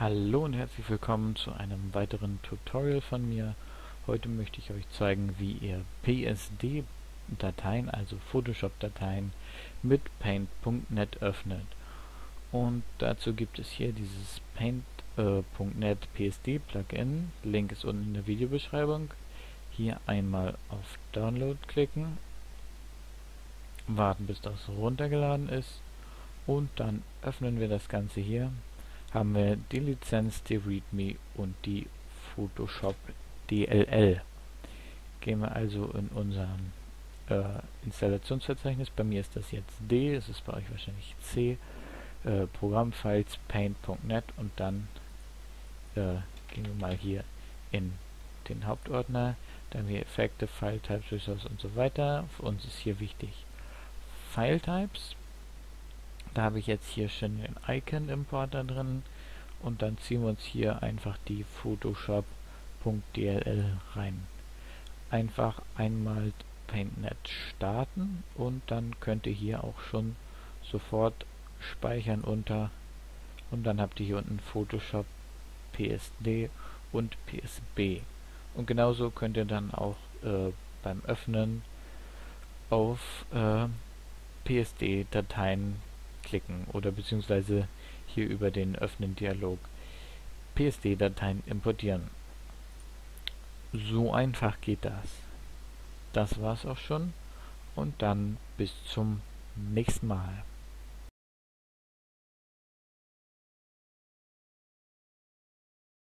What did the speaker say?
Hallo und herzlich willkommen zu einem weiteren Tutorial von mir. Heute möchte ich euch zeigen, wie ihr PSD-Dateien, also Photoshop-Dateien, mit Paint.net öffnet. Und dazu gibt es hier dieses Paint.net PSD-Plugin. Link ist unten in der Videobeschreibung. Hier einmal auf Download klicken, warten bis das runtergeladen ist und dann öffnen wir das Ganze hier. Haben wir die Lizenz, die README und die Photoshop DLL. Gehen wir also in unser Installationsverzeichnis. Bei mir ist das jetzt D, es ist bei euch wahrscheinlich C. Programmfiles paint.net und dann gehen wir mal hier in den Hauptordner. Dann haben wir Effekte, File Types, Resource und so weiter. Für uns ist hier wichtig File Types. Da habe ich jetzt hier schon den Icon Importer drin. Und dann ziehen wir uns hier einfach die Photoshop.dll rein. Einfach einmal PaintNet starten und dann könnt ihr hier auch schon sofort speichern unter und dann habt ihr hier unten Photoshop PSD und PSB. Und genauso könnt ihr dann auch beim Öffnen auf PSD-Dateien klicken oder beziehungsweise hier über den Öffnen-Dialog PSD-Dateien importieren. So einfach geht das. Das war's auch schon und dann bis zum nächsten Mal.